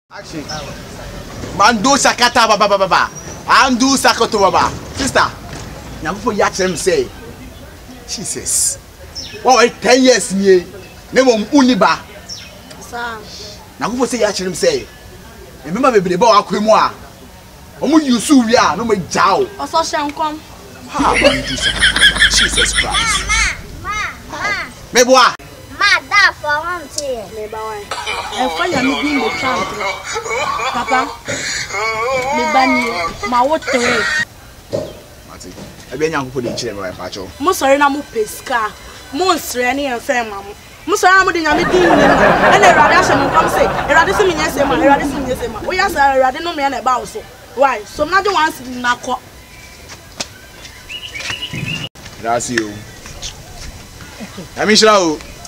Action. Mando sakata baba. Andu sakoto baba. Sister, nyamfo ya chem say. Jesus. What 10 years ni? Ne mo uniba. Sir. Nyamfo say ya chem say. Remember bebre ba akwemu a. Omo yusu wi a no mo jao. Oso shenkom. Ha, Jesus Christ. Meboa. Da for one tea. E fa ya mi bi mo chant. Papa. Me bani ma wotere. Mati. Ebe nyankopɔ de nkyere me wa pacho. Mo sori na mo peska. Mo nsre ne en fe ma mo. Mo sori na mo de nyame din ni. E na Erade ahye mo kam say. Erade se menye se ma, Erade se menye se ma. Wo ya sa Erade no me na ba wo so. Why? So na de once na ko. Gracias. Amishra o.